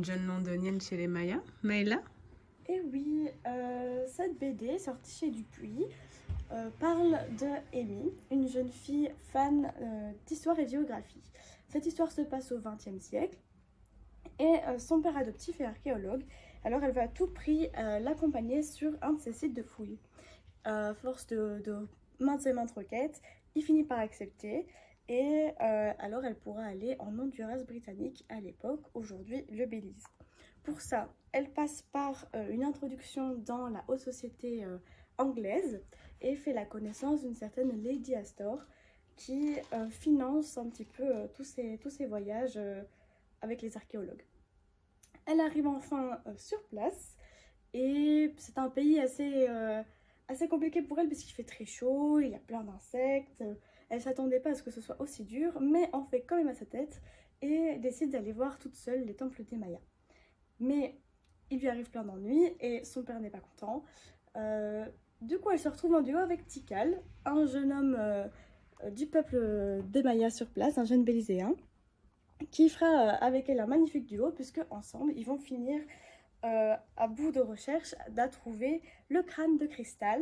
jeune londonienne chez les Mayas. Maëla? Et oui, cette BD, sortie chez Dupuis, parle de Amy, une jeune fille fan d'histoire et de géographie. Cette histoire se passe au XXe siècle et son père adoptif est archéologue, alors elle veut à tout prix l'accompagner sur un de ses sites de fouilles. Force de maintes et maintes requêtes, il finit par accepter et alors elle pourra aller en Honduras britannique à l'époque, aujourd'hui le Belize. Pour ça, elle passe par une introduction dans la haute société anglaise et fait la connaissance d'une certaine Lady Astor qui finance un petit peu tous ces voyages avec les archéologues. Elle arrive enfin sur place et c'est un pays assez compliqué pour elle parce qu'il fait très chaud, il y a plein d'insectes. Elle ne s'attendait pas à ce que ce soit aussi dur, mais en fait quand même à sa tête et décide d'aller voir toute seule les temples des Mayas. Mais il lui arrive plein d'ennuis et son père n'est pas content. Du coup, elle se retrouve en duo avec Tikal, un jeune homme du peuple des Mayas sur place, un jeune Béliséen, qui fera avec elle un magnifique duo, puisque ensemble, ils vont finir à bout de recherche à trouver le crâne de cristal.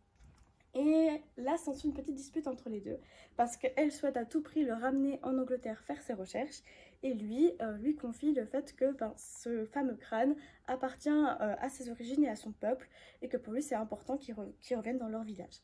Et là, s'ensuit une petite dispute entre les deux, parce qu'elle souhaite à tout prix le ramener en Angleterre faire ses recherches, et lui confie le fait que ce fameux crâne appartient à ses origines et à son peuple, et que pour lui c'est important qu'il revienne dans leur village.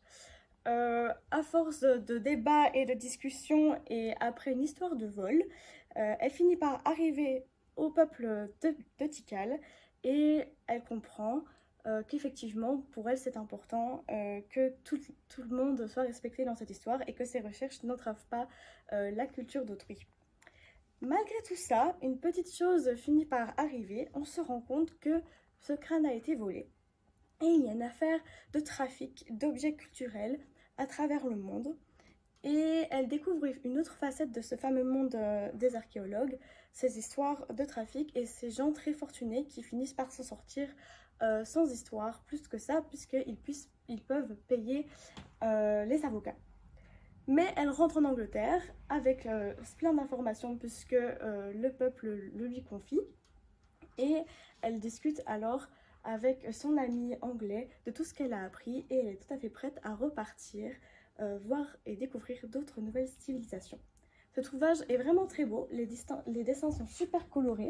À force de débats et de discussions, et après une histoire de vol, elle finit par arriver au peuple de Tikal, et elle comprend qu'effectivement, pour elle, c'est important que tout le monde soit respecté dans cette histoire et que ses recherches n'entravent pas la culture d'autrui. Malgré tout ça, une petite chose finit par arriver. On se rend compte que ce crâne a été volé. Et il y a une affaire de trafic d'objets culturels à travers le monde. Et elle découvre une autre facette de ce fameux monde des archéologues, ces histoires de trafic et ces gens très fortunés qui finissent par s'en sortir sans histoire, plus que ça, puisqu'ils peuvent payer les avocats. Mais elle rentre en Angleterre avec plein d'informations puisque le peuple le lui confie. Et elle discute alors avec son ami anglais de tout ce qu'elle a appris et elle est tout à fait prête à repartir, voir et découvrir d'autres nouvelles civilisations. Ce ouvrage est vraiment très beau, les dessins sont super colorés.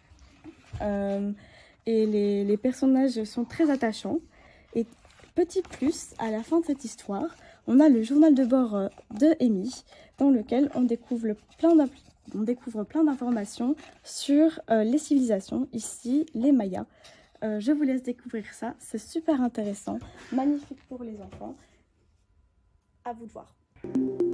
Et les personnages sont très attachants. Et petit plus, à la fin de cette histoire, on a le journal de bord de Amy, dans lequel on découvre plein d'informations sur les civilisations, ici les Mayas. Je vous laisse découvrir ça, c'est super intéressant, magnifique pour les enfants. À vous de voir.